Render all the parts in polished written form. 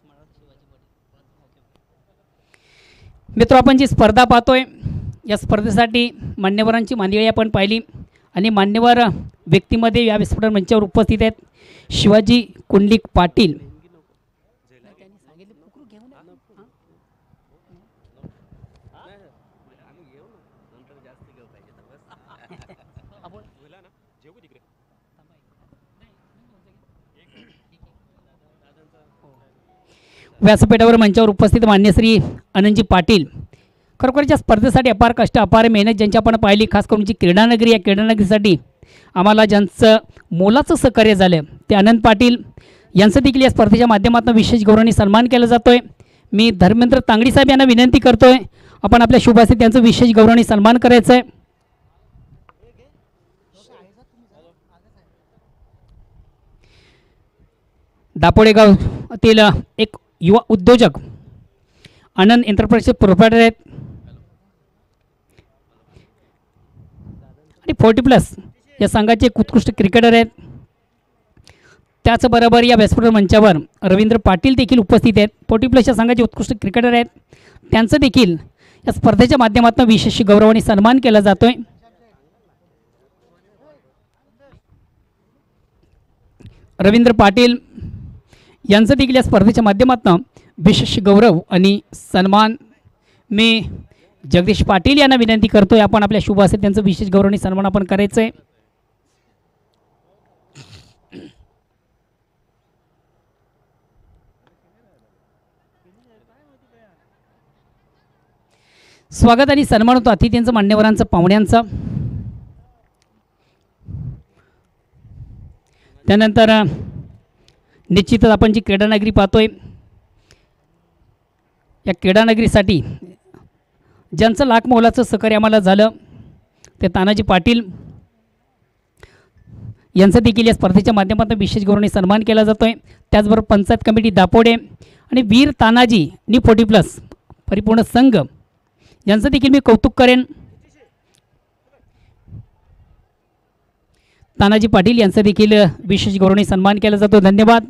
मित्र, आपण जी स्पर्धा पाहतोय या स्पर्धेसाठी मान्यवरांची मांदियाळी आपण पाहिली आणि मान्यवर व्यक्तीमध्ये या व्यासपीठ मंचावर उपस्थित आहेत शिवाजी कुंडलिक पाटील. व्यासपीठावर मंचावर उपस्थित मान्य श्री अनंतजी पाटील. खरोखरच्या स्पर्धेसाठी अपार कष्ट अपार मेहनत ज्यांची आपण पाहिली, खास करून जी क्रीडानगरी या क्रीडानगरीसाठी आम्हाला ज्यांचं मोलाचं सहकार्य झालं ते अनंत पाटील यांचं देखील या स्पर्धेच्या माध्यमातून विशेष गौरवाने सन्मान केला जातोय. मी धर्मेंद्र तांगडी साहेब यांना विनंती करतोय आपण आपल्या शुभास्थित त्यांचं विशेष गौरवाने सन्मान करायचं आहे. दापोडे गावातील एक युवा उद्योजक आनंद एंटरप्राइजचे प्रोप्रायटर आहेत आणि 40+ या संघाचे एक उत्कृष्ट क्रिकेटर आहेत. त्याचबरोबर या व्यासपीठ मंचावर रवींद्र पाटील देखील उपस्थित आहेत. 40+ या संघाचे उत्कृष्ट क्रिकेटर आहेत. त्यांचं देखील या स्पर्धेच्या माध्यमातून विशेष गौरवाने सन्मान केला जातोय. रवींद्र पाटील यांचं देखील या स्पर्धेच्या माध्यमातून विशेष गौरव आणि सन्मान. मी जगदीश पाटील यांना विनंती करतोय आपण आपल्या शुभ असेल त्यांचं विशेष गौरव आणि सन्मान आपण करायचं आहे. स्वागत आणि सन्मान होतो अतिथींचं, मान्यवरांचं, पाहुण्यांचं. त्यानंतर निश्चितच आपण जी क्रीडानगरी पाहतोय या क्रीडानगरीसाठी ज्यांचं लाख मोलाचं सहकार्य आम्हाला झालं ते तानाजी पाटील यांचं देखील या स्पर्धेच्या माध्यमातून विशेष गौरवाने सन्मान केला जातोय. त्याचबरोबर पंचायत कमिटी दापोडे आणि वीर तानाजी नि 40+ परिपूर्ण संघ यांचं देखील मी कौतुक करेन. तानाजी पाटील यांचं देखील विशेष गौरवाने सन्मान केला जातो. धन्यवाद.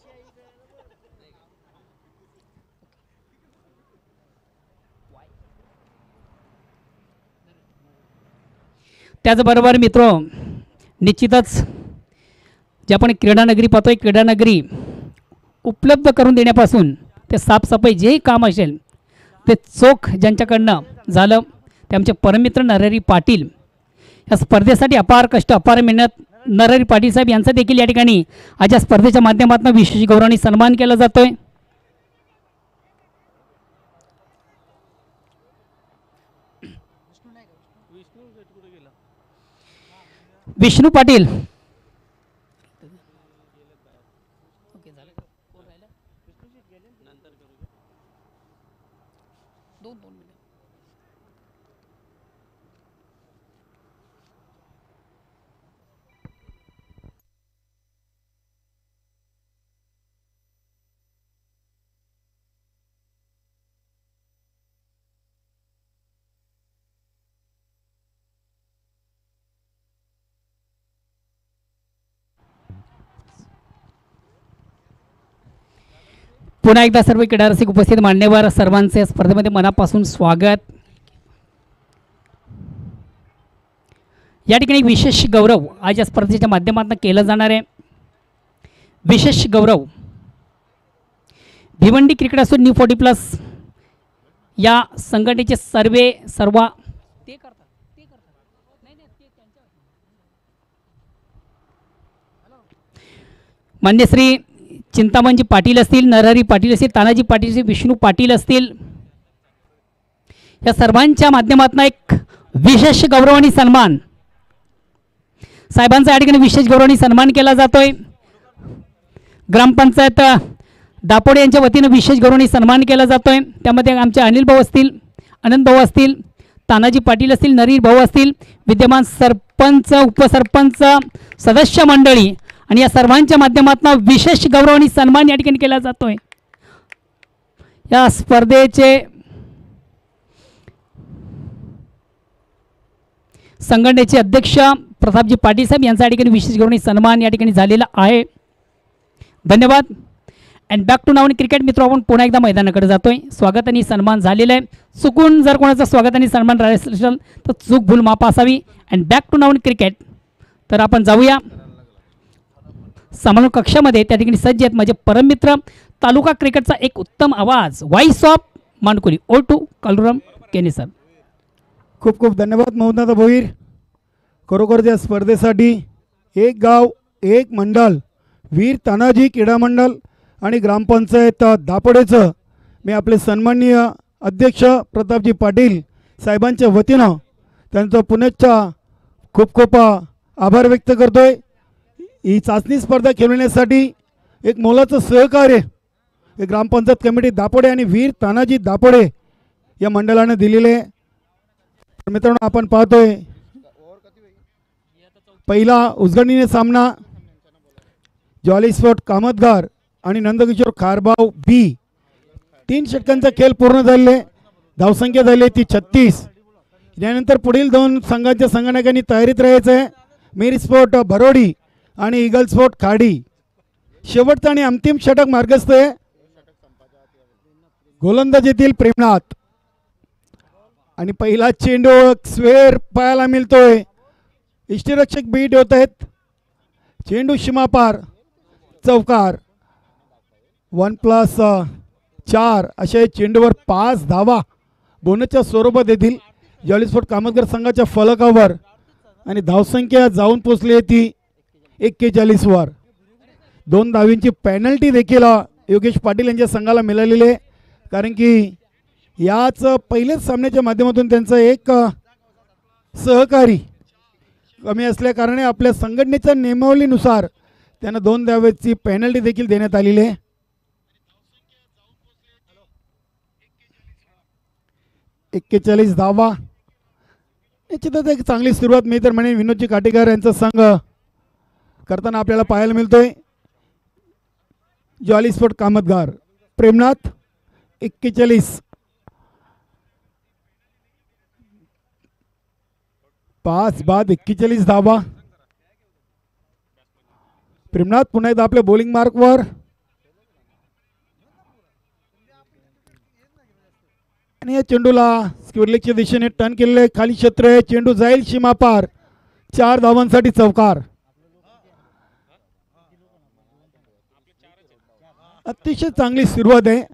त्याचबरोबर मित्र, निश्चितच जे आपण क्रीडानगरी पाहतोय क्रीडानगरी उपलब्ध करून देण्यापासून ते साफसफाई जेही काम असेल ते चोख ज्यांच्याकडनं झालं ते आमचे परममित्र नरहरी पाटील. या स्पर्धेसाठी अपार कष्ट अपार मेहनत नरहरी पाटील साहेब यांचा देखील या ठिकाणी आज या स्पर्धेच्या माध्यमातून विशेष गौरवाने सन्मान केला जातोय. विष्णू पाटील पुन्हा एकदा सर्व क्रीडा रसिक उपस्थित मान्यवर सर्वांचे स्पर्धेमध्ये मनापासून स्वागत. या ठिकाणी विशेष गौरव आज या स्पर्धेच्या माध्यमातून केलं जाणार आहे. विशेष गौरव भिवंडी क्रिकेट असो न्यू 40+ या संघटनेचे सर्व मान्य श्री चिंतामणजी पाटील असतील, नरहरी पाटील असतील, तानाजी पाटील असतील, विष्णू पाटील असतील, या सर्वांच्या माध्यमातून एक विशेष गौरव आणि सन्मान साहेबांचा या ठिकाणी विशेष गौरव आणि सन्मान केला जातोय. ग्रामपंचायत दापोडे यांच्या वतीनं विशेष गौरव आणि सन्मान केला जातोय. त्यामध्ये आमचे अनिल भाऊ असतील, आनंद भाऊ असतील, तानाजी पाटील असतील, नरहरी भाऊ असतील, विद्यमान सरपंच, उपसरपंच, सदस्य मंडळी आणि या सर्वांच्या माध्यमातून विशेष गौरव आणि सन्मान या ठिकाणी केला जातोय. या स्पर्धेचे संघटनेचे अध्यक्ष प्रतापजी पाटील साहेब यांचा या ठिकाणी विशेष गौरव आणि सन्मान या ठिकाणी झालेला आहे. धन्यवाद. And back to Navan cricket मित्र, आपण पुन्हा एकदा मैदानाकडे जातोय. स्वागत आणि सन्मान झालेला आहे. चुकून जर कोणाचा स्वागत आणि सन्मान राहिला असेल तर चूक भूल माफ असावी. And back to Navan cricket. तर आपण जाऊया समालोचन कक्षामध्ये. त्या ठिकाणी सज्ज आहेत माझे परममित्र, तालुका क्रिकेटचा एक उत्तम आवाज, voice of Mankuli, over to Kaluram Kene sir. खूप खूप धन्यवाद मौनादा भोईर. खरोखर त्या स्पर्धेसाठी एक गाव एक मंडळ, वीर तानाजी क्रीडा मंडळ आणि ग्रामपंचायत दापोडेचं मी आपले सन्माननीय अध्यक्ष प्रतापजी पाटील साहेबांच्या वतीनं त्यांचं पुनश्च खूप खूप आभार व्यक्त करतोय. ही चाचणी स्पर्धा खेळवण्यासाठी एक मोलाचं सहकार्य हे ग्रामपंचायत कमिटी दापोडे आणि वीर तानाजी दापोडे या मंडळाने दिलेले. मित्रांनो, आपण पाहतोय पहिला उजगणीने सामना जॉली स्पोर्ट कामतघार आणि नंदकिशोर खारबाव बी. 3 षटकांचा खेळ पूर्ण झालेले. धावसंख्या झाली ती 36. यानंतर पुढील 2 संघांच्या संघनायकांनी तयारीत राहायचं आहे. मीर स्पोर्ट भरोडी आणि ईगल स्पोर्ट खाडी. शेवटचा आणि अंतिम षटक मार्गस्थ आहे गोलंदाजीतील प्रेमनाथ. आणि पहिला चेंडू स्वेर पाहायला मिळतोय. इष्टरक्षक बीट होत आहेत. चेंडू सीमापार, चौकार. 1+4 अशा चेंडूवर 5 धावा बोनसच्या स्वरूपात येतील जॉली स्पोर्ट कामतघर संघाच्या फलकावर. आणि धावसंख्या जाऊन पोचली ती 41 वर. 2 धावींची पेनल्टी देखील योगेश पाटील यांच्या संघाला मिळालेली आहे, कारण की याच पहिल्याच सामन्याच्या माध्यमातून त्यांचा एक सहकारी कमी असल्याकारणे आपल्या संघटनेच्या नियमावलीनुसार त्यांना 2 धावेची पेनल्टी देखील देण्यात आलेली आहे. एक्केचाळीस धावा. निश्चितच एक चांगली सुरुवात मी तर म्हणेन विनोदजी काटेकर यांचा संघ करताना आपल्याला पाहायला मिळतोय. Jolly sport कामतघार Premnath 41. 5 बाद 41 धावा. प्रेमनाथ पुन्हा एकदा आपल्या बॉलिंग मार्कवर. आणि या चेंडूला स्क्वेअरलेगच्या दिशेने टर्न केलेले. खाली क्षेत्र आहे. चेंडू जाईल सीमापार. 4 धावांसाठी चौकार. अतिशय चांगली सुरुवात आहे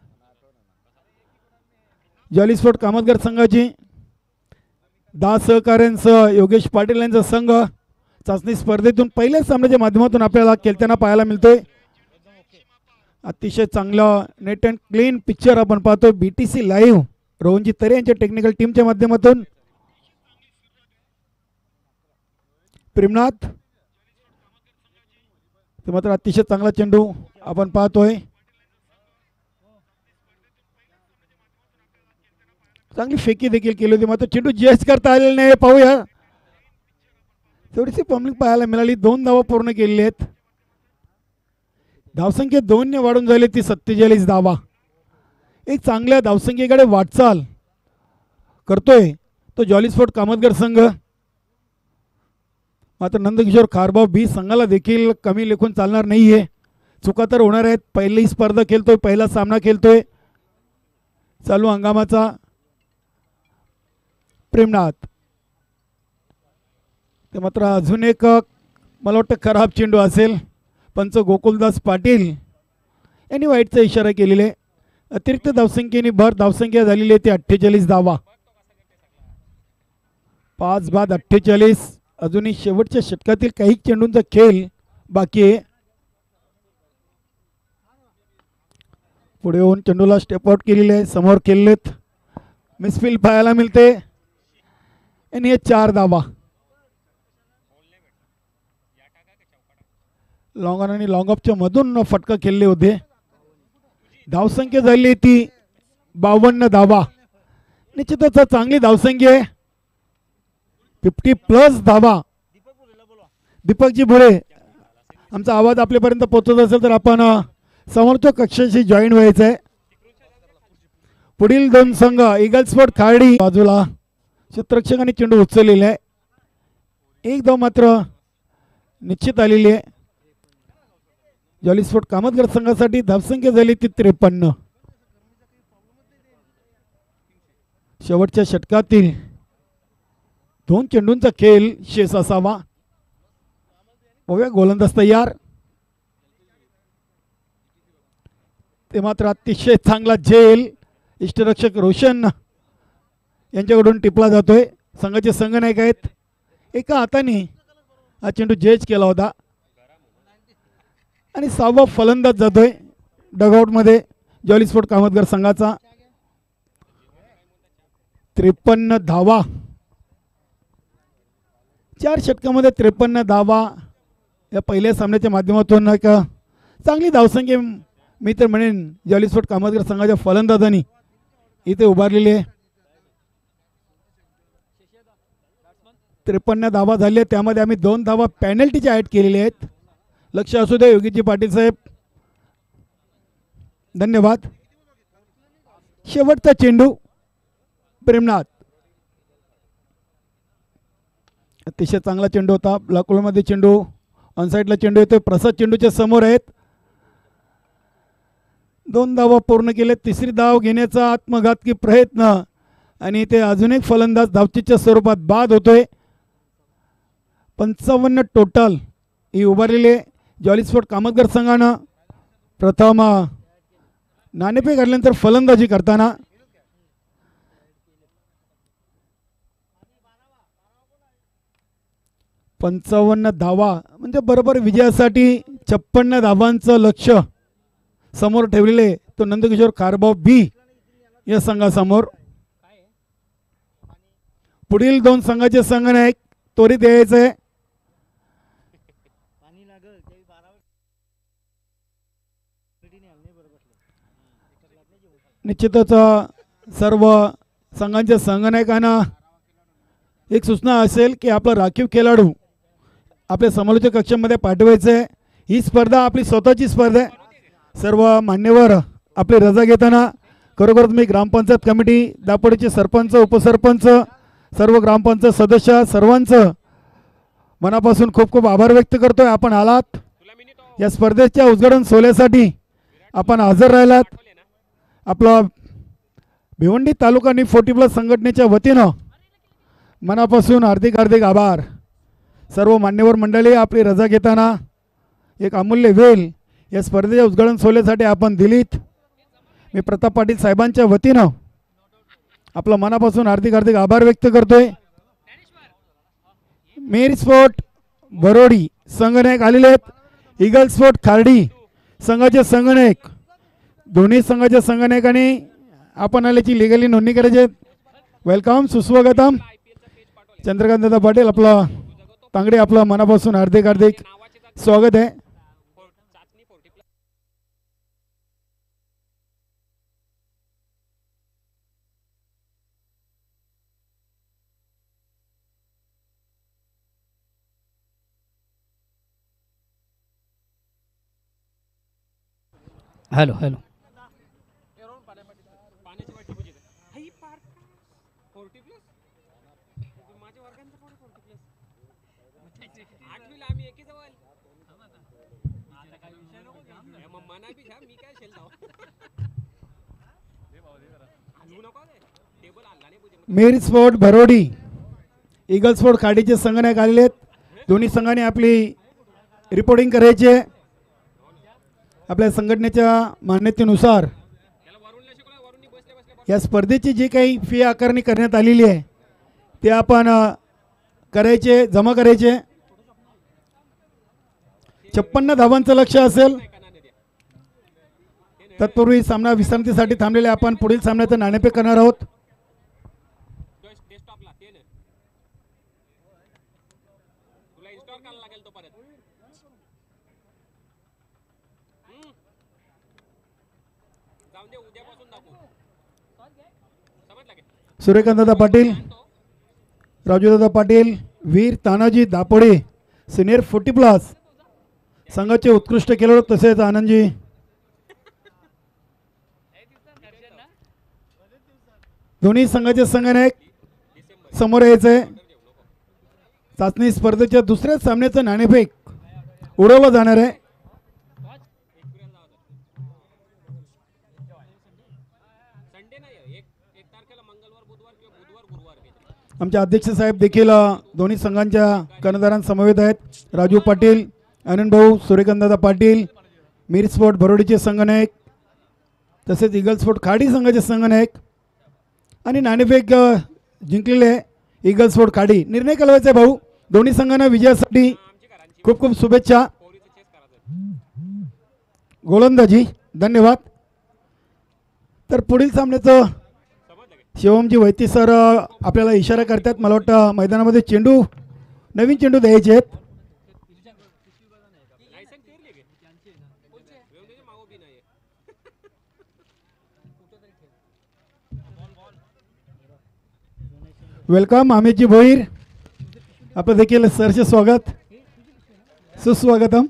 जॉली स्पोर्ट कामतघर संघाची. 10 सहकाऱ्यांसह योगेश पाटील यांचा संघ चाचणी स्पर्धेतून पहिल्या सामन्याच्या माध्यमातून आपल्याला खेळताना पाहायला मिळतोय. अतिशय चांगलं नेट अँड क्लीन पिक्चर आपण पाहतोय BTC लाईव्ह रोहनजी तरे यांच्या टेक्निकल टीमच्या माध्यमातून. प्रेमनाथ ते मात्र अतिशय चांगला चेंडू आपण पाहतोय. चांगली फेकी देखील केली होती, मात्र चेंडू जज करता आलेला नाही. पाहूया, थोडीशी पब्लिक पाहायला मिळाली. 2 धावा पूर्ण केलेली आहेत. धावसंख्या 2 ने वाढून झाली ती 47 धावा. एक चांगल्या धावसंख्येकडे वाटचाल करतोय तो जॉली स्पोर्ट कामतघर संघ. मात्र नंदकिशोर खारबाव बी संघाला देखील कमी लेखून चालणार नाहीये. चुका तर होणार आहेत. पहिली स्पर्धा खेळतोय, पहिला सामना खेळतोय चालू हंगामाचा. प्रेमनाथ ते मात्र अजून एक मला वाटतं खराब चेंडू असेल. पंच गोकुलदास पाटील यांनी वाईटचा इशारा केलेला आहे. अतिरिक्त धावसंख्येने भर धावसंख्या झालेली आहे ती 48 धावा. 5 बाद 48. अजूनही शेवटच्या षटकातील काही चेंडूंचा खेळ बाकी आहे. पुढे येऊन चेंडूला स्टेप आउट केलेले आहे. समोर खेळलेत. मिसफील्ड पाहायला मिळते आणि हे 4 धावा. लॉंग ऑन आणि लॉंग ऑफच्या मधून फटका खेळले होते. धावसंख्या झाली ती 52 धावा. निश्चितच चांगली धावसंख्या आहे. 50+ धावा. दीपकजी बुरे, आमचा आवाज आपल्यापर्यंत पोहोचत असेल तर आपण समोरच्या कक्षाशी जॉईन व्हायचं आहे. पुढील 2 संघ ईगल स्पोर्ट खाडी बाजूला क्षेत्ररक्षकांनी चेंडू उचललेला आहे. एक धाव मात्र निश्चित आलेली आहे. जॉली स्पोर्ट कामतघर संघासाठी धावसंख्या झाली ती 53. शेवटच्या षटकातील 2 चेंडूंचा खेळ शेष असावा. बघूया गोलंदाज तयार. ते मात्र अतिशय चांगला झेल इष्टरक्षक रोशन यांच्याकडून टिपला जातोय. संघाचे संघनायक आहेत. एका हाताने हा चेंडू झेज केला होता आणि 6वा फलंदाज जातोय डगआउटमध्ये जॉली स्पोर्ट कामतघर संघाचा. 53 धावा. 4 षटकामध्ये 53 धावा या पहिल्या सामन्याच्या माध्यमातून एक चांगली धावसंख्या मी तर म्हणेन जॉली स्पोर्ट कामतघर संघाच्या फलंदाजांनी इथे उभारलेली आहे. 53 धावा झाल्या. त्यामध्ये आम्ही 2 धावा पेनल्टीच्या ॲड केलेल्या आहेत. लक्ष असू दे योगीजी पाटील साहेब. धन्यवाद. शेवटचा चेंडू प्रेमनाथ. अतिशय चांगला चेंडू होता. ब्लॉकमध्ये चेंडू ऑनसाईडला चेंडू येतोय. प्रसाद चेंडूच्या समोर आहेत. 2 धावा पूर्ण केले. 3री धाव घेण्याचा आत्मघातकी प्रयत्न आणि ते अजून एक फलंदाज धावचीच्या स्वरूपात बाद होतोय. 55 टोटल ही उभारलेली आहे जॉली स्पोर्ट कामतघर संघानं. प्रथम नाणेफेक घातल्यानंतर फलंदाजी करताना 55 धावा म्हणजे बरोबर विजयासाठी 56 धावांचं लक्ष समोर ठेवलेले. तो नंदकिशोर खारबाव बी या संघासमोर. पुढील 2 संघाचे संघनायक त्वरित यायचे. निश्चितच सर्व संघांच्या संघनायकांना एक सूचना असेल की आपला राखीव खेळाडू आपल्या समालोचक कक्षामध्ये पाठवायचे. ही स्पर्धा आपली स्वतःची स्पर्धा आहे. सर्व मान्यवर आपली रजा घेताना खरोखरच मी ग्रामपंचायत कमिटी दापोडीचे सरपंच उपसरपंच सर्व ग्रामपंचायत सदस्य सर्वांचं मनापासून खूप खूप आभार व्यक्त करतोय. आपण आलात या स्पर्धेच्या उद्घाटन सोहळ्यासाठी आपण हजर राहिलात. आपला भिवंडी तालुका आणि 40+ संघटनेच्या वतीनं मनापासून हार्दिक हार्दिक आभार. सर्व मान्यवर मंडळी आपली रजा घेताना एक अमूल्य वेळ या स्पर्धेच्या उद्घाटन सोहळ्यासाठी आपण दिलीत. मी प्रताप पाटील साहेबांच्या वतीनं आपला मनापासून हार्दिक हार्दिक आभार व्यक्त करतोय. मेरी स्पोर्ट बरोडी संघनायक आलेले आहेत. ईगल स्पोर्ट खार्डी संघाचे संघनायक दोन्ही संघाच्या संघनायकांनी आपण आल्याची लिगली नोंदणी करायची. वेलकम सुस्वागतम. चंद्रकांत दादा पाटील आपला तांगडे आपला मनापासून हार्दिक हार्दिक स्वागत आहे. Hello hello. Meri sport Bharodi eagle sport खाडीचे संघनायक आलेले आहेत. दोन्ही संघाने आपली रिपोर्टिंग करायची आहे. आपल्या संघटनेच्या मान्यतेनुसार या स्पर्धेची जी काही फी आकारणी करण्यात आलेली आहे ते आपण करायचे जमा करायचे. 56 धावांचं लक्ष असेल. तत्पूर्वी सामना विश्रांतीसाठी थांबलेले आपण पुढील सामन्याचं नाणेफेक करणार आहोत. सूर्यकांतदादा पाटील राजूदादा पाटील वीर तानाजी दापोडे सिनियर 40+ संघाचे उत्कृष्ट खेळाडू तसेच आनंदजी दोन्ही संघाचे संघनायक समोर यायचे. चाचणी स्पर्धेच्या दुसऱ्या सामन्याचं नाणेफेक उडवलं जाणार आहे. आमचे अध्यक्ष साहेब देखील दोन्ही संघांच्या कर्णधारांसमवेत आहेत. राजू पाटील, आनंद भाऊ, सूर्यकांतदादा पाटील, मीर स्पोर्ट भरोडीचे संघनायक, तसेच ईगल स्पोर्ट खाडी संघाचे संघनायक आणि नाणेफेक जिंकलेले ईगल स्पोर्ट खाडी. निर्णय कळवायचा आहे भाऊ. दोन्ही संघांना विजयासाठी खूप खूप शुभेच्छा. गोलंदाजी धन्यवाद. तर पुढील सामन्याचं शिवमजी वैती सर आपल्याला इशारा करतात. मला वाटतं मैदानामध्ये चेंडू, नवीन चेंडू द्यायचे आहेत. वेलकम अमितजी भोईर, आपलं देखील सरचे स्वागत, सुस्वागतम.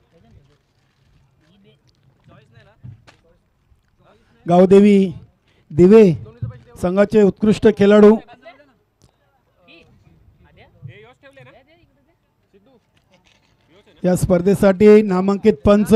गावदेवी दिवे संघाचे उत्कृष्ट खेळाडू. या स्पर्धेसाठी नामांकित पंच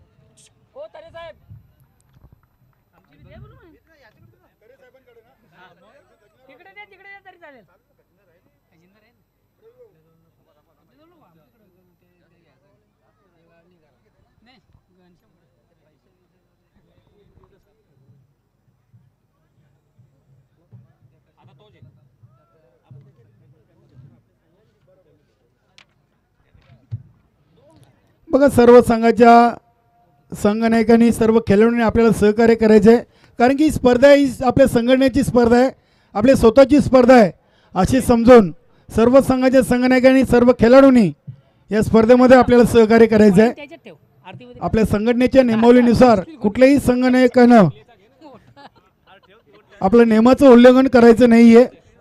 बघा. सर्व संघाच्या संघनायकांनी, सर्व खेळाडूंनी आपल्याला सहकार्य करायचे आहे, कारण की स्पर्धा ही आपल्या संघटनेची स्पर्धा आहे, आपली स्वतःची स्पर्धा आहे अशी समजून सर्व संघाच्या संघनायकांनी, सर्व खेळाडूंनी या स्पर्धेमध्ये आपल्याला सहकार्य करायचं आहे. आपल्या संघटनेच्या नियमावलीनुसार कुठल्याही संघनायकानं आपल्या नियमाचं उल्लंघन करायचं नाहीये.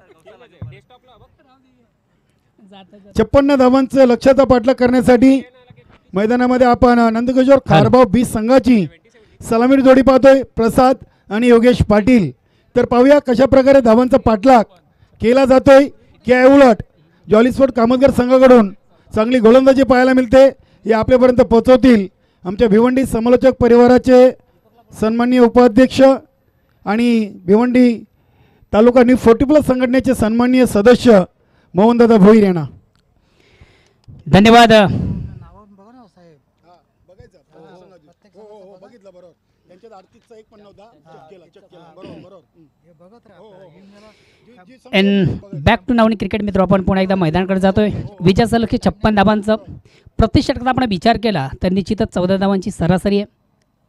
56 धावांचं लक्ष्याचा पाठलाग करण्यासाठी मैदानामध्ये आपण नंदकिशोर खारबाव 20 संघाची सलामी जोडी पाहतोय, प्रसाद आणि योगेश पाटील. तर पाहूया कशा प्रकारे धावांचा पाठलाग केला जातोय. की उलट जॉली स्पोर्ट कामतघर संघाकडून चांगली गोलंदाजी पाहायला मिळते, हे आपल्यापर्यंत पोहोचवतील आमच्या भिवंडी समालोचक परिवाराचे सन्माननीय उपाध्यक्ष आणि भिवंडी तालुका न्यू 40+ संघटनेचे सन्माननीय सदस्य मोहनदादा भोईर यांना धन्यवाद. And back to Navni cricket मित्र, आपण पुन्हा एकदा मैदानाकडे जातोय. विजयाचं लक्ष्य 56 धावांचं. प्रति षटकाचा आपण विचार केला तर निश्चितच 14 धावांची सरासरी आहे.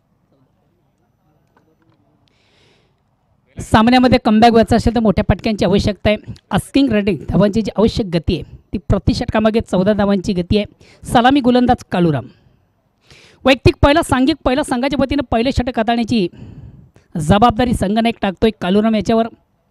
सामन्यामध्ये कमबॅक व्हायचं असेल तर मोठ्या पटक्यांची आवश्यकता आहे. आस्किंग रेटिंग धावांची जी आवश्यक गती आहे ती प्रति षटकामागे 14 धावांची गती आहे. सलामी गोलंदाज कालूराम. वैयक्तिक पहिला, सांघिक पहिला संघाच्या वतीनं पहिले षटक हाताळण्याची जबाबदारी संघनायक टाकतोय कालूराम याच्यावर.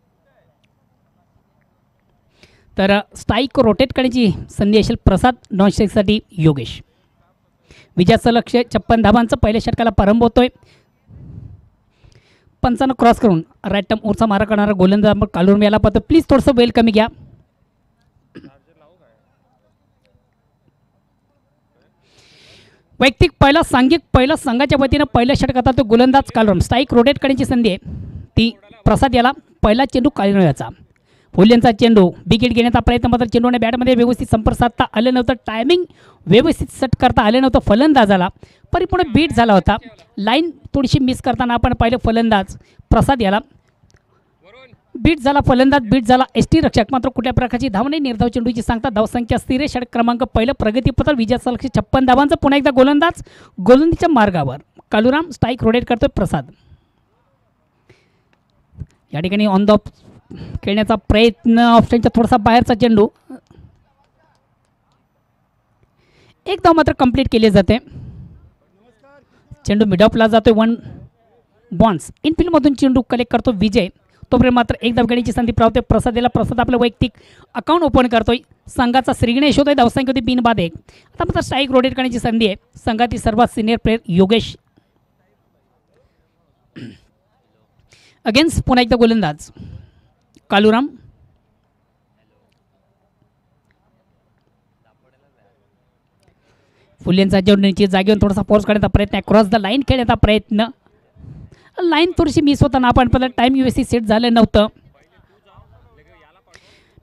तर स्ट्राईक रोटेट करण्याची संधी असेल प्रसाद, नॉन स्ट्राईकसाठी योगेश. विजयाचं लक्ष्य 56 धावांचं. पहिल्या षटकाला प्रारंभ होतोय. पंचानं क्रॉस करून राईट टर्म ओरचा मारा करणारा गोलंदाज आपण कालूराम याला पाहतो. प्लीज थोडंसं वेल कमी घ्या. वैयक्तिक पहिला, सांघिक पहिला संघाच्या वतीनं पहिल्या षटकात तो गोलंदाज कालूराम. स्ट्राईक रोटेट करण्याची संधी आहे ती प्रसाद याला. पहिला चेंडू कालूराम याचा. फुल्यांचा चेंडू विकेट घेण्याचा प्रयत्न, मात्र चेंडूने बॅटमध्ये व्यवस्थित संपर्क साधता आले नव्हतं. टायमिंग व्यवस्थित सेट करता आले नव्हतं फलंदाजाला. परिपूर्ण बीट झाला होता. लाईन थोडीशी मिस करताना आपण पाहिलं फलंदाज प्रसाद याला. बीट झाला फलंदाज, बीट झाला एसटी रक्षक, मात्र कुठल्या प्रकारची धाव नाही. निर्धाव चेंडूची सांगता. धावसंख्या स्थिर आहे. षटक क्रमांक पहिलं प्रगतीपत्र. विजयाचं लक्ष्य 56 धावांचं. पुन्हा एकदा गोलंदाज गोलंदाजीच्या मार्गावर कालूराम. स्ट्राईक रोटेट करतोय प्रसाद. या ठिकाणी ऑन द ऑफ खेळण्याचा प्रयत्न, ऑप्शनच्या थोडासा बाहेरचा चेंडू. एक धाव मात्र कंप्लीट केली जाते. चेंडू मिड ऑफला जातोय. 1 बॉन्स. इनफिल्डमधून चेंडू कलेक्ट करतो विजय. तोपर्यंत मात्र एक धाव घेण्याची संधी प्राप्त. प्रसाद याला. प्रसाद आपलं वैयक्तिक अकाउंट ओपन करतोय. संघाचा श्रीगणेश होतोय. धावसंख्या होती 3 बाद 1. आता मात्र स्ट्राईक रोटेट करण्याची संधी आहे. संघातील सर्वात सिनियर प्लेयर योगेश. अगेन्स्ट पुन्हा एकदा गोलंदाज कालूराम. फुल्यांचा चेंडूची जागेवर थोडासा फोर्स करण्याचा प्रयत्न. क्रॉस द लाईन खेळण्याचा प्रयत्न. लाईन थोडीशी मिस होताना आपण पहिला टाईम व्यवस्थित सेट झालं नव्हतं.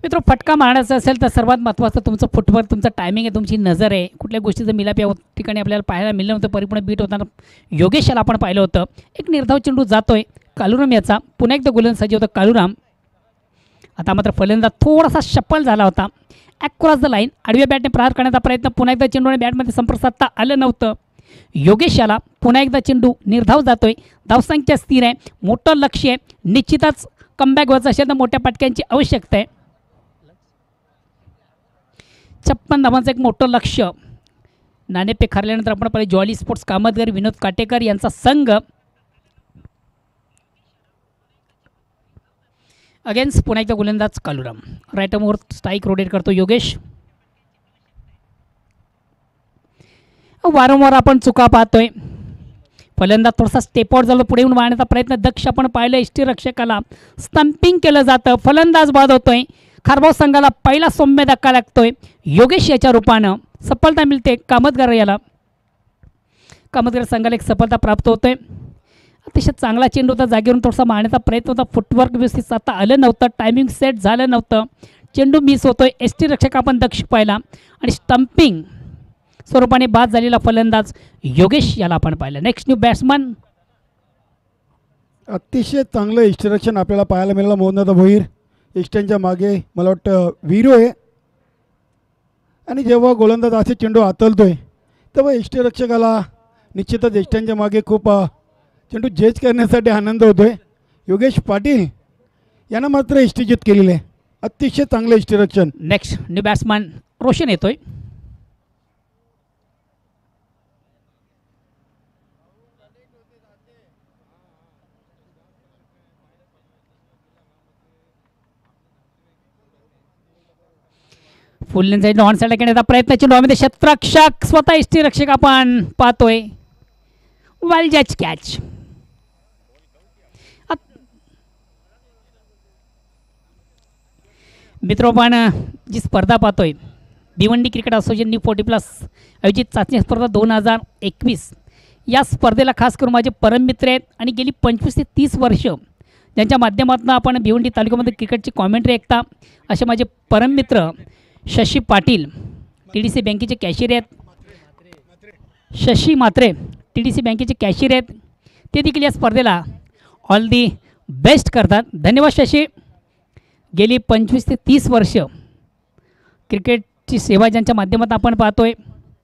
मित्र फटका मारण्याचा असेल तर सर्वात महत्त्वाचं तुमचं फुटवर्क, तुमचं टायमिंग आहे, तुमची नजर आहे. कुठल्या गोष्टीचं मिलाप या ठिकाणी आपल्याला पाहायला मिळलं नव्हतं. परिपूर्ण बीट होताना योगेश याला आपण पाहिलं होतं. एक निर्धाव चेंडू जातोय कालुराम याचा. पुन्हा एकदा गोलंदाज सज्ज होतं कालुराम. आता मात्र फलंदाज थोडासा शप्पल झाला होता. ॲक्रॉस द लाईन आडव्या बॅटने प्रहार करण्याचा प्रयत्न. पुन्हा एकदा चेंडूने बॅटमध्ये संपर्क साधता आलं नव्हतं. योगेश याला पुन्हा एकदा चेंडू निर्धाव जातोय. धावसंख्या स्थिर आहे. मोठं लक्ष आहे. निश्चितच कमबॅक व्हायचं असेल तर मोठ्या पटक्यांची आवश्यकता आहे. 56 धावांचं एक मोठं लक्ष. नाणेफेक हरल्यानंतर आपण पाहिले जॉली स्पोर्ट्स कामतघर विनोद काटेकर यांचा संघ अगेन्स्ट पुन्हा एकदा गोलंदाज कालुराम. राईट आर्मवर स्ट्राईक रोटेट करतो योगेश. वारंवार आपण चुका पाहतोय. फलंदाज थोडासा स्टेप आउट झाला, पुढे येऊन मारण्याचा प्रयत्न दक्ष आपण पाहिलं. यष्टीरक्षकाला स्टंपिंग केलं जातं. फलंदाज बाद होतोय. खारबाव संघाला पहिला सौम्य धक्का लागतोय. योगेश याच्या रूपानं सफलता मिळते कामतघर याला. कामतघर संघाला एक सफलता प्राप्त होते. अतिशय चांगला चेंडू होता. जागेवरून थोडासा मारण्याचा प्रयत्न होता. फुटवर्क व्यवस्थित साधता आलं नव्हतं. टायमिंग सेट झालं नव्हतं. चेंडू मिस होतोय. यष्टीरक्षक आपण दक्ष पाहिला आणि स्टंपिंग स्वरूपाने बाद झालेला फलंदाज योगेश याला आपण पाहिलं. Next new batsman. अतिशय चांगलं यष्टीरक्षण आपल्याला पाहायला मिळालं मोहनदादा भोईर. यष्ट्यांच्या मागे मला वाटतं वीरू आहे. आणि जेव्हा गोलंदाज असे चेंडू हातलतोय तेव्हा यष्टीरक्षकाला निश्चितच यष्ट्यांच्या मागे खूप चेंडू जज करण्यासाठी आनंद होतोय. योगेश पाटील यांना मात्र यष्टीजित केलेलं आहे. अतिशय चांगलं यष्टीरक्षण. नेक्स्ट न्यू बॅट्समन रोशन येतोय. फुल साईड ऑन साईड घेण्याचा प्रयत्न. चेंडूमध्ये क्षेत्ररक्षक स्वतः यष्टीरक्षक आपण पाहतोय. वेल जज कॅच. मित्र आपण जी स्पर्धा पाहतोय भिवंडी क्रिकेट असोसिएशन न्यू 40+ आयोजित चाचणी स्पर्धा 2021 या स्पर्धेला खास करून माझे परममित्र आहेत आणि गेली 25 ते 30 वर्ष ज्यांच्या माध्यमातून आपण भिवंडी तालुक्यामध्ये क्रिकेटची कॉमेंट्री ऐकता असे माझे परममित्र शशी पाटील TDC बँकेचे कॅशियर आहेत. शशी मात्रे TDC बँकेचे कॅशियर आहेत. ते देखील या स्पर्धेला ऑल दी बेस्ट करतात. धन्यवाद शशी. गेली 25 ते 30 वर्ष क्रिकेटची सेवा ज्यांच्या माध्यमातून आपण पाहतोय.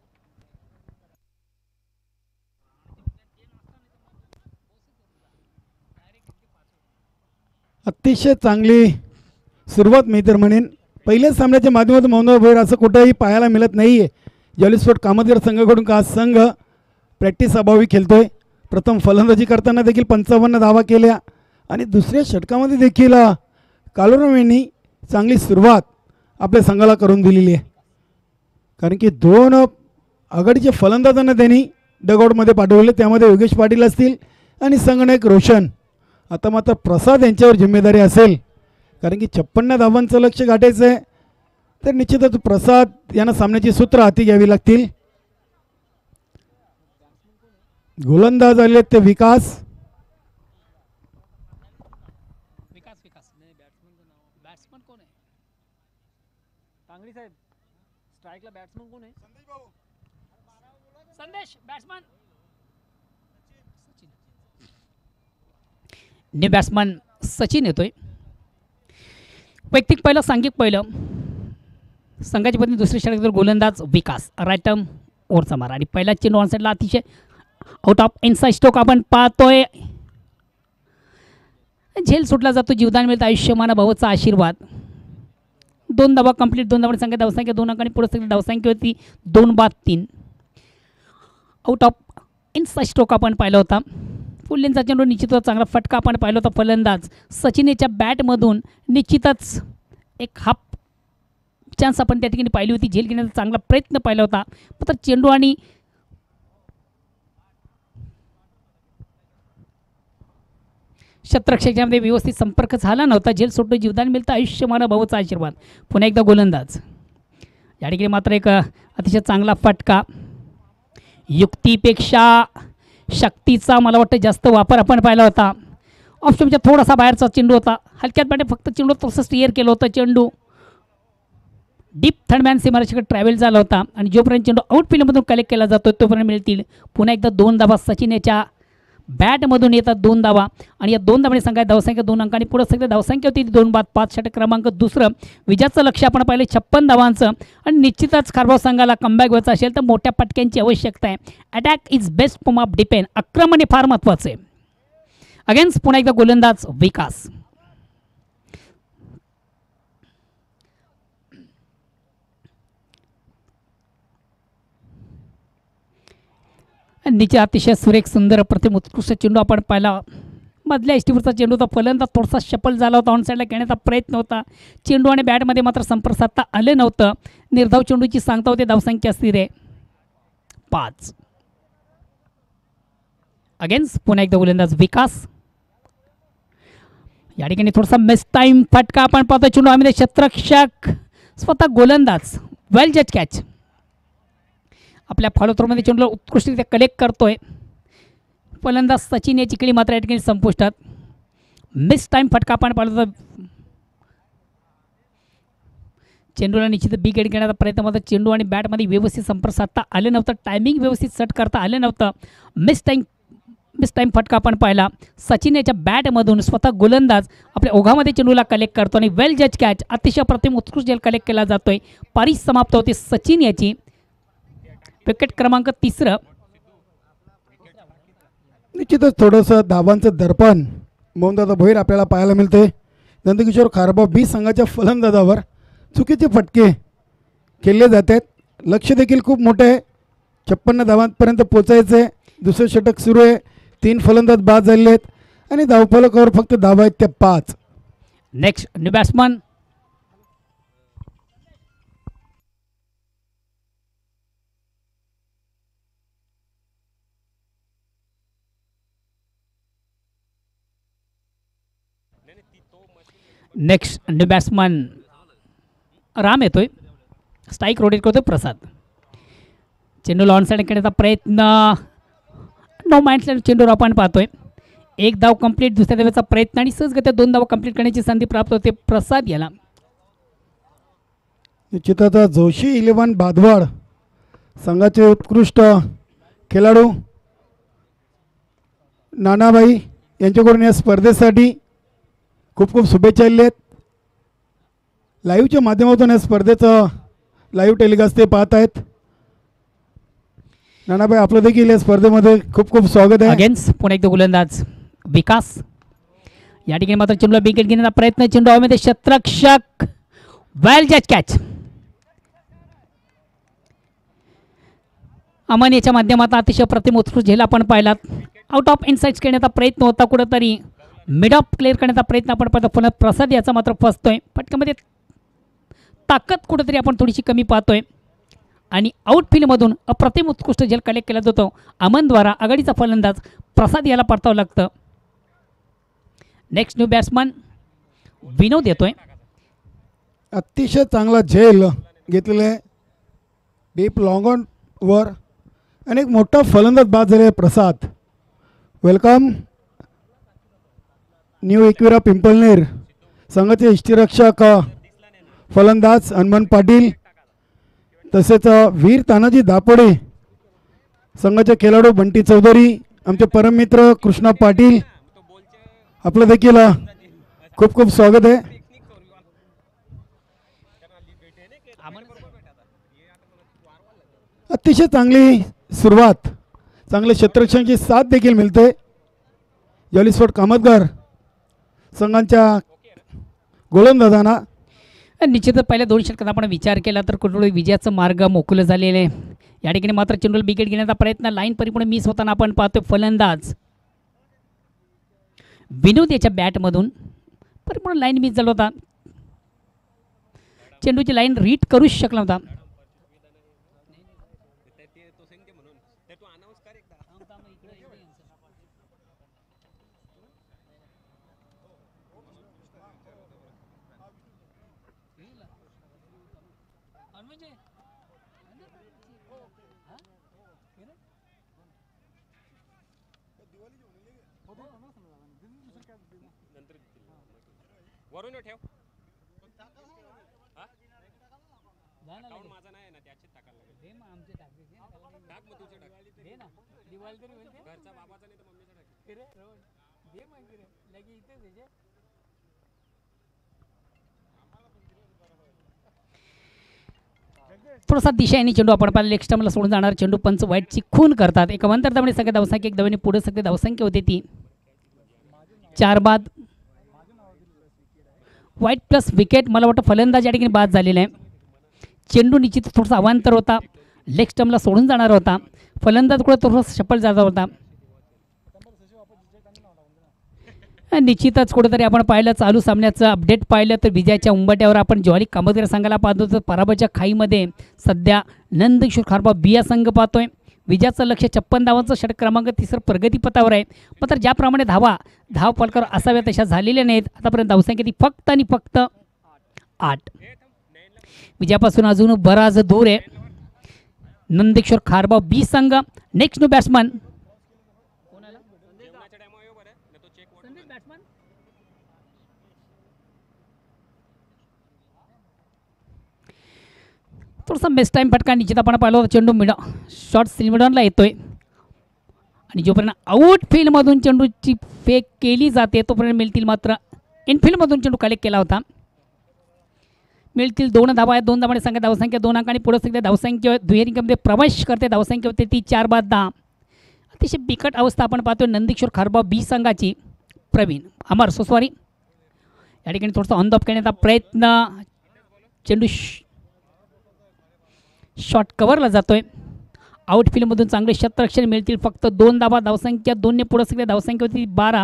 अतिशय चांगली सुरुवात मी तर म्हणेन. पहिल्याच सामन्याच्या माध्यमातून मोहनदादा भोईर असं कुठंही पाहायला मिळत नाही आहे. जॉली स्पोर्ट कामतघर संघाकडून का संघ प्रॅक्टिस अभावी खेळतोय. प्रथम फलंदाजी करताना देखील 55 धावा केल्या आणि दुसऱ्या षटकामध्ये देखील कालुराम यांनी चांगली सुरुवात आपल्या संघाला करून दिलेली आहे. कारण की 2 आघाडीच्या फलंदाजांना त्यांनी डगआउटमध्ये पाठवले. त्यामध्ये योगेश पाटील असतील आणि संघनायक रोशन. आता मात्र प्रसाद यांच्यावर जिम्मेदारी असेल. कारण की 56 धावांचं लक्ष गाठायचं आहे तर निश्चितच प्रसाद यांना सामन्याची सूत्र हाती घ्यावी लागतील. गोलंदाज आले ते विकास. बॅट्समन कोण आहे? तांगडी साहेब स्ट्राईकला बॅट्समन कोण आहे? संदेश बॅट्समन. न्यू बॅट्समन सचिन येतोय. वैयक्तिक पहिलं, सांघिक पहिलं. संघाची पत्नी दुसरी षटकातील गोलंदाज विकास. राईट आर्म ओव्हरचा मारा आणि पहिला चेंडू ऑन साईडला अतिशय आउट ऑफ इनसाइड स्ट्रोक आपण पाहतोय. झेल सुटला जातो. जीवदान मिळतं. आयुष्यमान भाऊचा आशीर्वाद. 2 धावा कंप्लीट. 2 धावांची संख्या धावसंख्या 2 अंकांनी पुढे सगळी धावसंख्या होती 2-3. आउट ऑफ इनसाइड स्ट्रोक आपण पाहिला होता. फुल लेनचा चेंडू निश्चितच चांगला फटका आपण पाहिला होता. फलंदाज सचिनच्या बॅटमधून निश्चितच एक हाफ चान्स आपण त्या ठिकाणी पाहिली होती. झेल घेण्याचा चांगला प्रयत्न पाहिला होता. मात्र चेंडू आणि क्षेत्ररक्षकामध्ये व्यवस्थित संपर्क झाला नव्हता. झेल सोडतो. जीवदान मिळतं. आयुष्यमान भाऊचा आशीर्वाद. पुन्हा एकदा गोलंदाज. या ठिकाणी मात्र एक अतिशय चांगला फटका. युक्तीपेक्षा शक्तीचा मला वाटतं जास्त वापर आपण पाहिला होता. ऑप्शनच्या थोडासा बाहेरचा चेंडू होता. हलक्यात बॅटे फक्त चेंडू तसं स्टिअर केलं होतं. चेंडू डीप थर्ड मॅन सीमारेषेकडे ट्रॅव्हल झाला होता आणि जोपर्यंत चेंडू आउटफील्डमधून कलेक्ट केला जातो तोपर्यंत मिळतील पुन्हा एकदा 2 धावा. सचिन याच्या बॅटमधून येतात 2 धावा आणि या 2 धावांनी संघाची धावसंख्या 2 अंकांनी पुढे सगळे धावसंख्या होती 2 बाद 5 षटक क्रमांक दुसरं. विजयाचं लक्ष आपण पाहिलं 56 धावांचं आणि निश्चितच खारबाव संघाला कमबॅक व्हायचं असेल तर मोठ्या पटक्यांची आवश्यकता आहे. Attack is best form of defence. आक्रमण हे फार महत्त्वाचं आहे. अगेन्स्ट पुन्हा एकदा गोलंदाज विकास. निचे अतिशय सुरेख सुंदर प्रतिम उत्कृष्ट चेंडू आपण पाहिला. मधल्या इष्टीवरचा चेंडू होता. फलंदाज थोडासा शफल झाला होता. ऑन साईडला घेण्याचा प्रयत्न होता. चेंडू आणि बॅटमध्ये मात्र संपर्क साधता आले नव्हतं. निर्धाव चेंडूची सांगता होते. धावसंख्या स्थिर आहे 5. अगेन्स्ट पुन्हा एकदा गोलंदाज विकास. या ठिकाणी थोडासा मिस टाइम फटका आपण पाहतो. चेंडू आम्ही क्षेत्ररक्षक स्वतः गोलंदाज वेल जज कॅच. आपल्या फॉलोथ्रोमध्ये चेंडूला उत्कृष्टरित्या कलेक्ट करतोय. फलंदाज सचिन याची खेळी मात्र या ठिकाणी संपुष्टात. मिस टाइम फटका आपण पाहिला होता. चेंडूला निश्चित बिग एड घेण्याचा प्रयत्न होता. चेंडू आणि बॅटमध्ये व्यवस्थित संपर्क साधता आले नव्हतं. टायमिंग व्यवस्थित सेट करता आलं नव्हतं. मिस टाइम फटका आपण पाहिला. सचिन याच्या बॅटमधून स्वतः गोलंदाज आपल्या ओघामध्ये चेंडूला कलेक्ट करतो आणि वेल जज कॅच अतिशय प्रतिम उत्कृष्ट जेल कलेक्ट केला जातोय. पारी समाप्त होते सचिन याची. विकेट क्रमांक 3. निश्चितच थोडंसं धावांचं दर्पण मोहनदादा भोईर आपल्याला पाहायला मिळते. नंदकिशोर खारबाव बी संघाच्या फलंदाजावर चुकीचे फटके खेळले जात आहेत. लक्ष देखील खूप मोठं आहे. 56 धावांपर्यंत पोचायचं आहे. दुसरं षटक सुरू आहे. 3 फलंदाज बाद झालेले आहेत आणि धावफलकावर फक्त धावा आहेत त्या 5. नेक्स्ट न्यू बॅट्समन राम येतोय. स्ट्राईक रोटेट करतोय प्रसाद. चेंडूला ऑन साईड करण्याचा प्रयत्न नो माइंड चेंडूवर आपण पाहतोय. 1 धाव कंप्लीट. दुसऱ्या धावेचा प्रयत्न आणि सहजगत्या 2 धावा कंप्लीट करण्याची संधी प्राप्त होते प्रसाद याला. निश्चितच जोशी 11 भादवाड संघाचे उत्कृष्ट खेळाडू नानाबाई यांच्याकडून या स्पर्धेसाठी खूप खूप शुभेच्छा दिल्या आहेत. लाईव्हच्या माध्यमातून या स्पर्धेचं लाईव्ह टेलिकास्ट ते पाहत आहेत. नानाबाई आपलं देखील या स्पर्धेमध्ये खूप खूप स्वागत आहे. अगेन्स्ट पुन्हा एकदा गोलंदाज विकास. या ठिकाणी मात्र चेंडूला विकेट घेण्याचा प्रयत्न. चेंडू हवेमध्ये क्षेत्ररक्षक वेल जज कॅच. अमन याच्या माध्यमातून अतिशय प्रतिम उत्कृष्ट झेल आपण पाहिलात. आउट ऑफ इनसाइड्स खेळण्याचा प्रयत्न होता. कुठंतरी मिड ऑफ क्लिअर करण्याचा प्रयत्न आपण पाहतो. पुन्हा प्रसाद याचा मात्र फसतोय. फटक्यामध्ये ताकद कुठंतरी आपण थोडीशी कमी पाहतोय आणि आउटफील्डमधून अप्रतिम उत्कृष्ट झेल कलेक्ट केला जातो. अमनद्वारा आघाडीचा फलंदाज प्रसाद याला परतावं लागतं. नेक्स्ट न्यू बॅट्समन विनोद येतोय. अतिशय चांगला झेल घेतलेला आहे. डीप लॉंग ऑनवर आणि एक मोठा फलंदाज बाद झाले प्रसाद. वेलकम न्यू इक्विरा पिंपलनेर संघाचे इष्टिरक्षक फलंदाज हनुमान पाटील तसेच वीर तानाजी दापोडे संघाचे खेळाडू बंटी चौधरी आमचे परममित्र कृष्णा पाटील आपलं देखील खूप खूप स्वागत आहे. अतिशय चांगली सुरुवात चांगले क्षेत्ररक्षणाची साथ देखील मिळते. जॉलीस्पोर्ट कामतगार संघांच्या गोलंदाजांना. निश्चितच पहिल्या 2 षटकात आपण विचार केला तर कुठे विजयाचं मार्ग मोकळं झालेलं आहे. या ठिकाणी मात्र चेंडूला विकेट घेण्याचा प्रयत्न लाईन परिपूर्ण मिस होताना आपण पाहतोय. फलंदाज विनोद याच्या बॅटमधून परिपूर्ण लाईन मिस झाला होता. चेंडूची लाईन रीड करूच शकला होता. थोडासा दिशाने चेंडू आपण पाहिलं लेग स्टंपला सोडून जाणार चेंडू पंच वाईटची खून करतात एका मंतर धावणे सगळ्या धावसंख्या एक धावेने पुढे सगळे धावसंख्या होते ती 4 बाद वाईट प्लस विकेट मला वाटतं फलंदाज या ठिकाणी बाद झालेला आहे चेंडू निश्चित थोडासा अवांतर होता लेग स्टंपला सोडून जाणार होता फलंदाज कुठे थोडासा सफल जात होता निश्चितच कुठेतरी आपण पाहिलं चालू सामन्याचं अपडेट पाहिलं तर विजयाच्या उंबट्यावर आपण ज्वारी कामतघर संघाला पाहतो तर पराभवाच्या खाईमध्ये सध्या नंदकिशोर खारबाव बिया संघ पाहतोय विजयाचं लक्ष 56 धावांचं षटक क्रमांक 3 प्रगतीपथावर आहे मात्र ज्याप्रमाणे धाव फलकर असाव्या तशा झालेल्या नाहीत आतापर्यंत धावसंख्या ती फक्त आणि फक्त 8 विजयापासून अजून बराच दूर आहे नंदकिशोर खारबाव बी संघ नेक्स्ट न्यू बॅट्समन थोडासा बेस्ट टाईम फटका निश्चित आपण पाहिला होता चेंडू शॉर्ट सिल्वरला येतोय आणि जोपर्यंत आउटफील्डमधून चेंडूची फेक केली जाते तोपर्यंत मिळतील मात्र इनफील्डमधून चेंडू कलेक्ट केला होता मिळतील 2 धावा आहेत 2 धावांनी संख्या धावसंख्या 2 अंकांनी पुढे सगळ्या धावसंख्या दुहेरीमध्ये प्रवेश करते धावसंख्या होते ती 4 बाद 10 अतिशय बिकट अवस्था आपण पाहतोय नंदकिशोर खारबाव बी संघाची प्रवीण अमर सोसवारी या ठिकाणी थोडासा ऑन द ऑफ करण्याचा प्रयत्न चेंडू शॉट कव्हरला जातोय आउटफील्डमधून चांगले शतरक्षण मिळतील फक्त 2 धावा धावसंख्या 2 ने पुढे सगळ्या धावसंख्या होती 12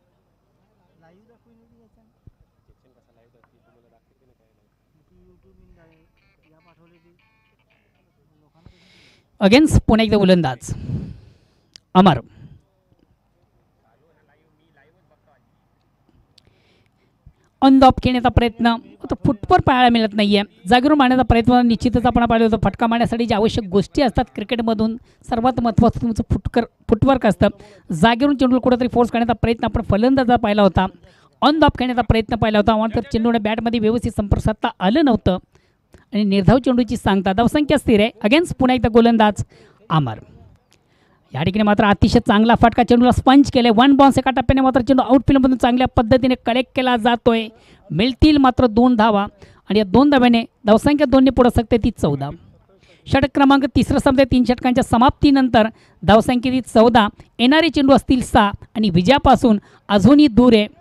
अगेन्स्ट पुन्हा एकदा गोलंदाज अमर ऑन द ऑफ खेळण्याचा प्रयत्न फुटवर पाहायला मिळत नाही आहे जागेवर मारण्याचा प्रयत्न निश्चितच आपण पाहिलं होतं फटका मारण्यासाठी ज्या आवश्यक गोष्टी असतात क्रिकेटमधून सर्वात महत्त्वाचं तुमचं फुटवर्क असतं जागेवरून चेंडूला कुठेतरी फोर्स करण्याचा प्रयत्न आपण फलंदाजा पाहिला होता ऑन द ऑफ खेळण्याचा प्रयत्न पाहिला होता मात्र चेंडूने बॅटमध्ये व्यवस्थित संपर्क साधता आलं नव्हतं आणि निर्धाव चेंडूची सांगता धावसंख्या स्थिर आहे अगेन्स्ट पुन्हा एकदा गोलंदाज अमर या ठिकाणी मात्र अतिशय चांगला फटका चेंडूला स्पंच केले 1 बाउन्स एका टप्प्याने मात्र चेंडू आउटफील्डमधून चांगल्या पद्धतीने कलेक्ट केला जातोय मिळतील मात्र 2 धावा आणि या 2 धाव्याने धावसंख्या 2 ने पुढे सकते ती 14 षटक क्रमांक 3 संपते 3 षटकांच्या समाप्तीनंतर धावसंख्या ती 14 येणारे चेंडू असतील 6 आणि विजयापासून अजूनही दूर आहे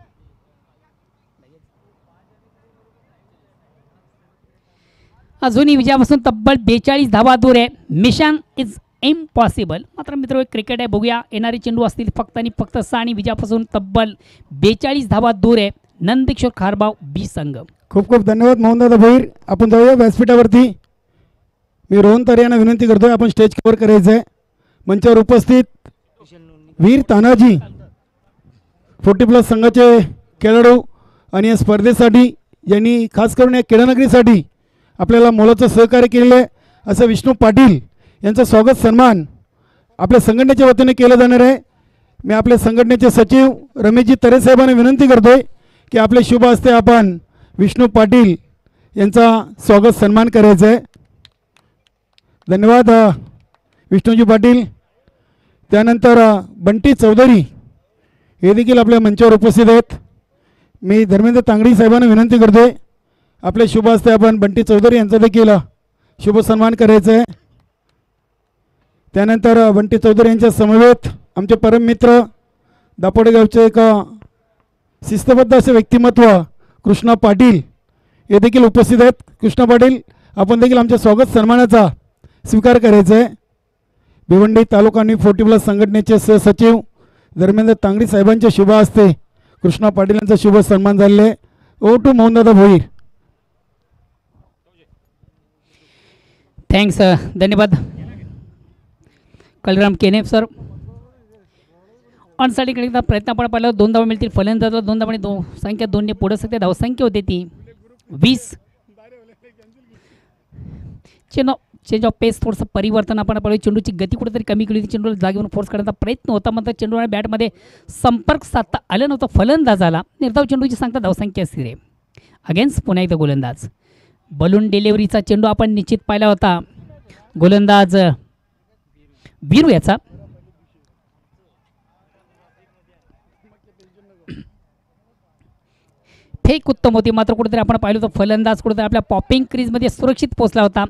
अजूनही विजयापासून तब्बल 42 धावा दूर आहे मिशन इज इम्पॉसिबल मात्र मित्र क्रिकेट आहे बघूया येणारे चेंडू असतील फक्त आणि फक्त 6 आणि विजयापासून तब्बल 42 धावा दूर आहे नंदकिशोर खारबाव बी संघ खूप खूप धन्यवाद मोहनदादा भोईर आपण जाऊया व्यासपीठावरती मी रोहन तारे यांना विनंती करतोय आपण स्टेज कव्हर करायचं आहे मंचावर उपस्थित वीर तानाजी 40+ संघाचे खेळाडू आणि या स्पर्धेसाठी यांनी खास करून या क्रीडानगरीसाठी आपल्याला मोलाचं सहकार्य केलेलं आहे असं विष्णू पाटील यांचं स्वागत सन्मान आपल्या संघटनेच्या वतीने केलं जाणार आहे मी आपल्या संघटनेचे सचिव रमेशजी तरे साहेबांना विनंती करतोय की आपले शुभ हस्ते आपण विष्णू पाटील यांचा स्वागत सन्मान करायचा आहे धन्यवाद विष्णूजी पाटील त्यानंतर बंटी चौधरी हे देखील आपल्या मंचावर उपस्थित आहेत मी धर्मेंद्र तांगडी साहेबांना विनंती करतोय आपले शुभ हस्ते आपण बंटी चौधरी यांचा देखील शुभ सन्मान करायचा आहे त्यानंतर बंटी चौधरी यांच्या समवेत आमचे परम मित्र दापोडे गावचे एक शिस्तबद्ध असे व्यक्तिमत्व कृष्णा पाटील हे देखील उपस्थित आहेत कृष्णा पाटील आपण देखील आमच्या स्वागत सन्मानाचा स्वीकार करायचा आहे भिवंडी तालुका आणि 40+ संघटनेचे सहसचिव धर्मेंद्र तांगडी साहेबांच्या शुभ हस्ते कृष्णा पाटील यांचा शुभ सन्मान झालेला आहे over to Mohandada Bhoir thanks धन्यवाद Kaluram Kenef sir on side खेळण्याचा प्रयत्न आपण पाहिला 2 धावा मिळतील फलंदाजाला 2 धावांनी संख्या 2 ने पुढे सकते धावसंख्या होते ती 20 चेंज ऑफ पेस थोडंसं परिवर्तन आपण पाहिलं चेंडूची गती कुठेतरी कमी केली होती चेंडूला जागेवरून फोर्स करण्याचा प्रयत्न होता मात्र चेंडूला बॅटमध्ये संपर्क साधता आलं नव्हतं फलंदाजाला निर्धाव चेंडूची सांगता धावसंख्या स्थिर आहे अगेन्स्ट पुन्हा एकदा गोलंदाज बलून डिलिव्हरीचा चेंडू आपण निश्चित पाहिला होता. गोलंदाज वीरू याचा फेक उत्तम होती, मात्र कुठेतरी आपण पाहिलं होतं फलंदाज कुठेतरी आपल्या पॉपिंग क्रीजमध्ये सुरक्षित पोहोचला होता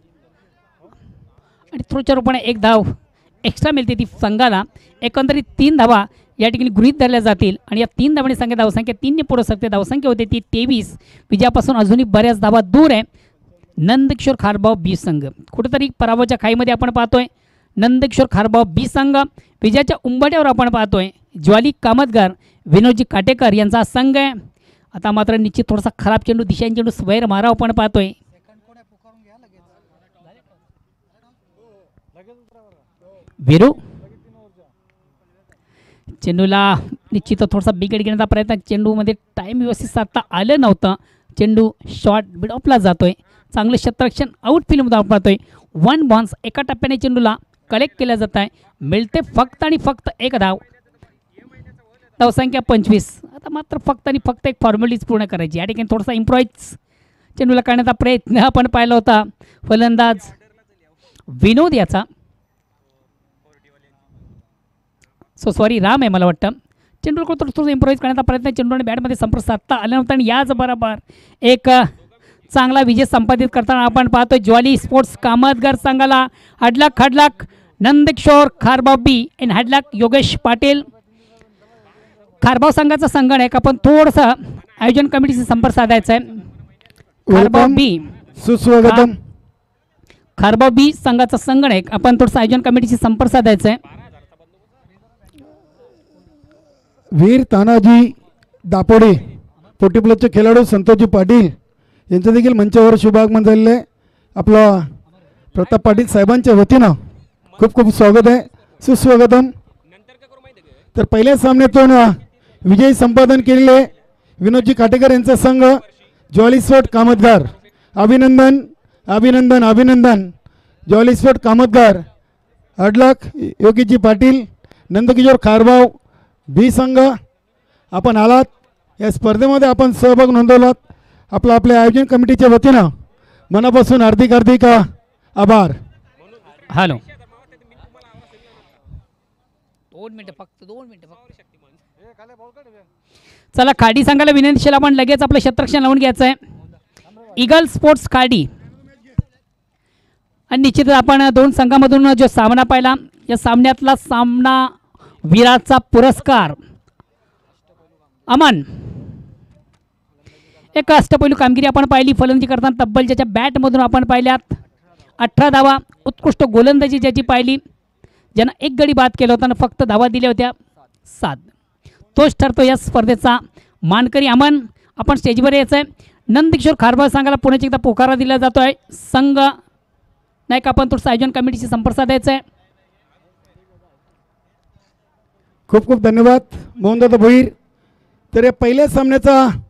आणि थ्रोच्या रूपाने एक धाव एक्स्ट्रा मिळते ती संघाला. एकंदरीत 3 धावा या ठिकाणी गृहीत धरल्या जातील आणि या 3 धावांनी संख्या धावसंख्या 3 ने पुढे सकते. धावसंख्या होते ती 23. विजयापासून अजूनही बऱ्याच धावा दूर आहे नंदकिशोर खारबाव बी संघ. कुठेतरी पराभवाच्या खाईमध्ये आपण पाहतोय नंदकिशोर खारबाव बी संघ. विजयाच्या उंबरठ्यावर आपण पाहतोय ज्वाली कामतगार विनोदजी काटेकर यांचा संघ आहे. आता मात्र निश्चित थोडासा खराब चेंडू दिशांनी चेंडू स्वैर माराव आपण पाहतोय. वीरू चेंडूला निश्चित थोडासा बिघड घेण्याचा प्रयत्न, चेंडूमध्ये टाईम व्यवस्थित साधता आलं नव्हतं. चेंडू शॉर्ट मिड ऑफला जातोय. चांगलं क्षेत्ररक्षण आउटफील्डमध्ये आपण पाहतोय. 1 बॉन्स एका टप्प्याने चेंडूला कलेक्ट केला जात आहे. मिळते फक्त आणि फक्त एक धाव. धावसंख्या 25. आता मात्र फक्त आणि फक्त एक फॉर्मॅलिटीज पूर्ण करायची. या ठिकाणी थोडासा इम्प्रोवाइज चेंडूला करण्याचा प्रयत्न आपण पाहिला होता. फलंदाज विनोद याचा सॉरी राम आहे मला वाटतं. चेंडूला थोडं इम्प्रोवाइज करण्याचा प्रयत्न, चेंडूने बॅटमध्ये संपर्क साधता आला नव्हता आणि याच बरोबर एक चांगला विजय संपादित करताना आपण पाहतोय ज्वाली स्पोर्ट्स कामतगार संघाला. हडलाक नंदकिशोर खारबाव बी आणि हडलाक योगेश पाटील. खारबाव संघाचा संगणक आपण थोडंसं आयोजन कमिटीशी संपर्क साधायचा आहे. खारबाव बी सुस्वागतम. खारबाव बी संघाचा संगणक आपण थोडंसं आयोजन कमिटीशी संपर्क साधायचा आहे. वीर तानाजी दापोडे पोटीप्लसचे खेळाडू संतोषजी पाटील यांचं देखील मंचावर शुभागमन झालेलं आहे. आपला प्रताप पाटील साहेबांच्या वतीनं खूप खूप स्वागत आहे, सुस्वागतम. तर पहिल्या सामन्यातून विजय संपादन केलेले विनोदजी काटेकर यांचा संघ ज्वाली स्पोर्ट कामतगार. अभिनंदन अभिनंदन अभिनंदन. ज्वाली स्पोर्ट कामतगार हडलाक योगीजी पाटील नंदकिशोर खारबाव बी संघ आपण आलात. या स्पर्धेमध्ये आपण सहभाग नोंदवलात. आपल्या आयोजन कमिटीच्या वतीनं मनापासून हार्दिक आभार. हॅलो 2 मिनिटं फक्त. चला खाडी संघाला विनंती आपण लगेच आपलं क्षेत्ररक्षण लावून घ्यायचं आहे. ईगल स्पोर्ट्स खाडी आणि निश्चितच आपण 2 संघामधून जो सामना पाहिला या सामन्यातला सामना वीराचा पुरस्कार अमन. एक अष्टपैलू कामगिरी आपण पाहिली फलंदाजी करताना. तब्बल ज्याच्या बॅटमधून आपण पाहिल्यात 18 धावा. उत्कृष्ट गोलंदाजी ज्याची पाहिली, ज्यानं एक गडी बाद केला होता आणि फक्त धावा दिल्या होत्या 7. तोच ठरतो या स्पर्धेचा मानकरी अमन. आपण स्टेजवर यायचं आहे. नंदकिशोर खारबाव संघाला पुण्याची एकदा पोकारा दिला जातो आहे. संघ नाही का आपण थोडंसं आयोजन कमिटीशी संपर्क साधायचा आहे. खूप खूप धन्यवाद मोहनदादा भोईर. तर या पहिल्या सामन्याचा